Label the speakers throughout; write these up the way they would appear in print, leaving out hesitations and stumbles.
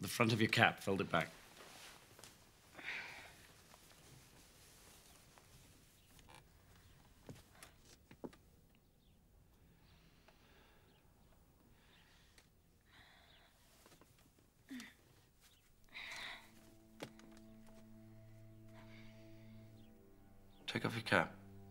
Speaker 1: The front of your cap, fold it back. Take off your cap.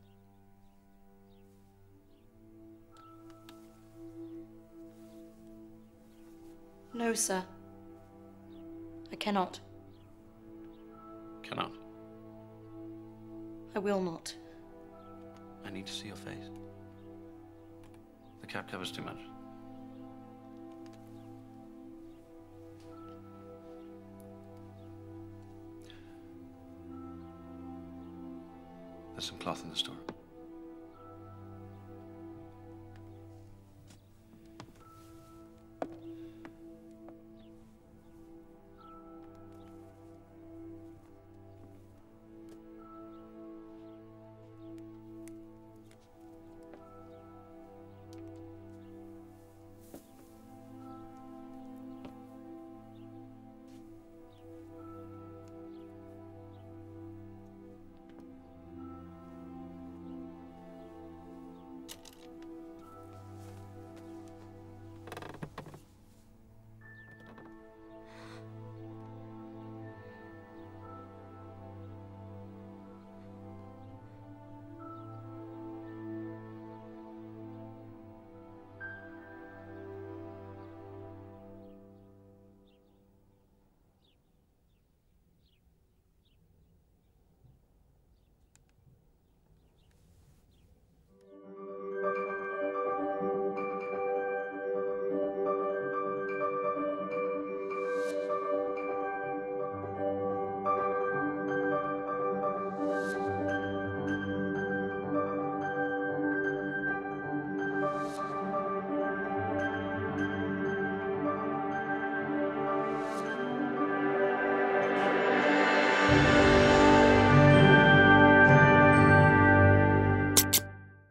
Speaker 2: No, sir. I cannot.
Speaker 1: Cannot.
Speaker 2: I will not.
Speaker 1: I need to see your face. The cap covers too much. There's some cloth in the store.